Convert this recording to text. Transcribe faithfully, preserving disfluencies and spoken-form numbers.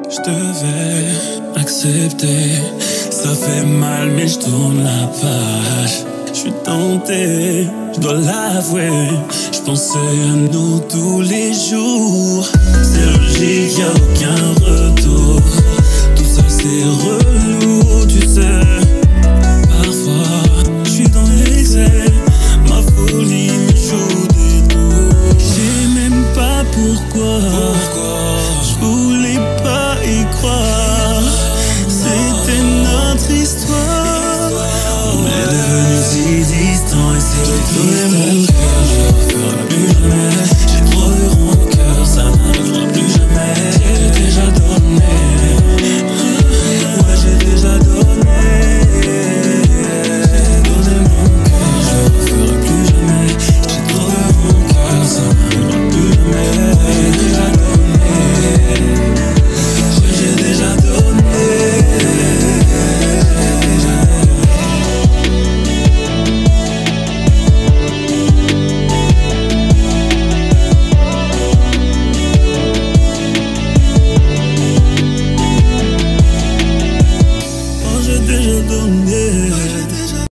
Je devais accepter, ça fait mal mais je tourne la page. Je suis tenté, je dois l'avouer, je pensais à nous tous les jours. C'est logique, y'a aucun retour, tout ça c'est relou, tu sais.